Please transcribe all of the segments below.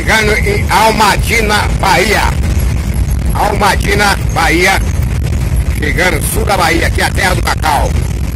Chegando em Almadina, Bahia. Almadina, Bahia. Chegando sul da Bahia, aqui é a terra do cacau.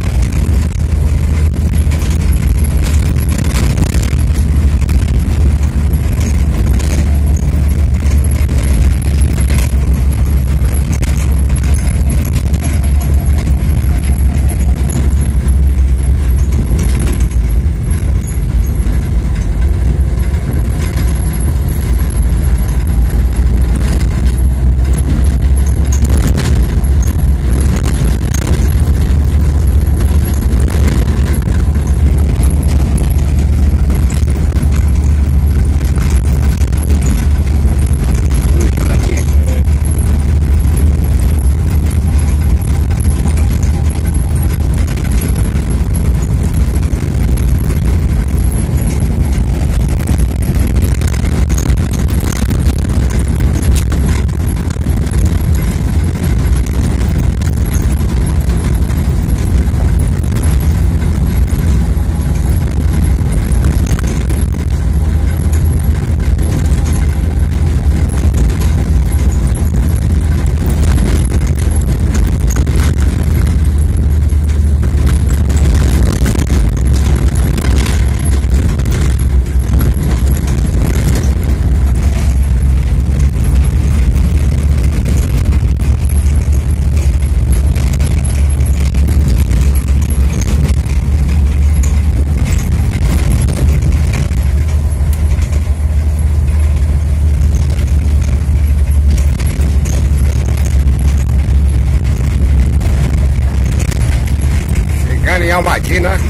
Em Almadina.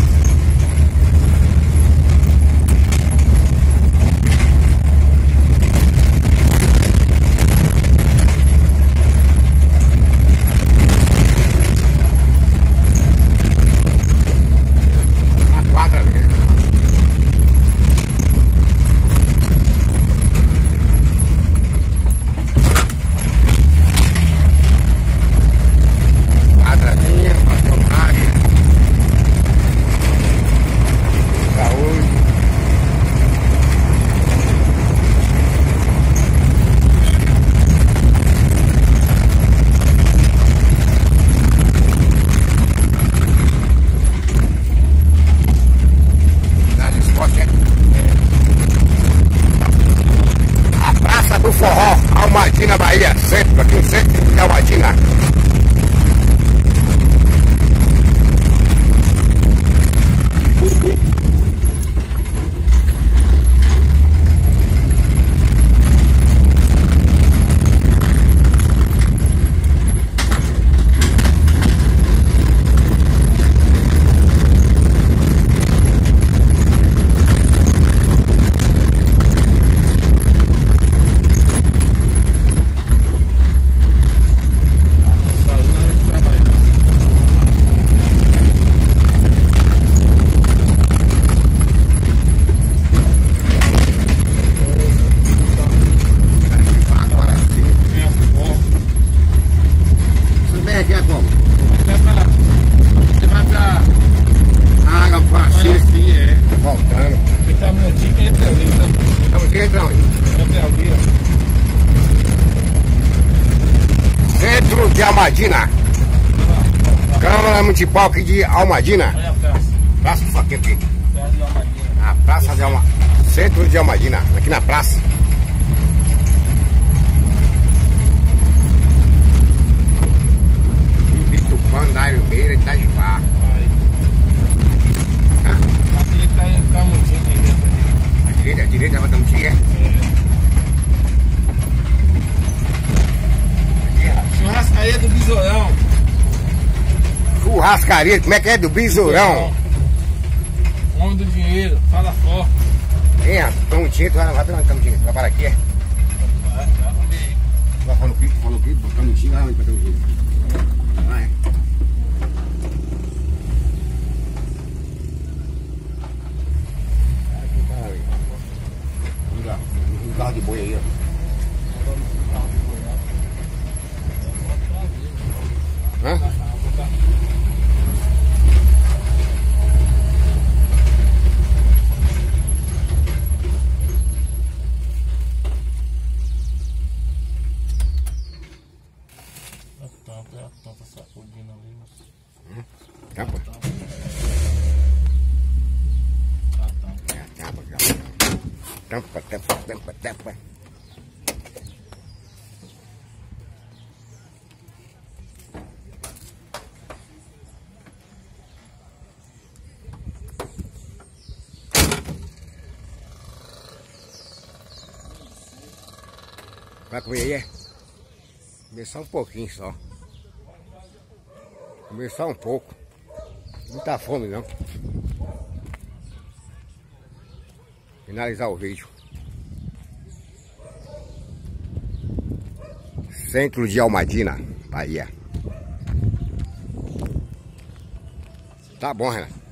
Forró, Almadina, Bahia, centro, aqui no centro de Almadina. Centro de Almadina. Câmara Municipal aqui de Almadina. Praça do Faquete. A Praça de Almadina. Centro de Almadina, aqui na praça. Ibitupã, Dário Beira, Itajubá. Aqui tá Camutim. A direita vai Camutim, é? Churrascaria do Besourão. Churrascaria, como é que é? Do Besourão. Homem do dinheiro, fala forte. É, Camutim, tu vai pra Camutim, vai para aqui, é? Vai comer aí. Vai falou que Camutim, vai pra Camutim. Vai. Um carro de boi aí, ó. Hã? Tampa, tampa, tampa, tampa. Vai comer aí, é? Comer só um pouquinho só. Comer só um pouco. Não tá fome não. Finalizar o vídeo. Centro de Almadina, Bahia. Tá bom, Renato.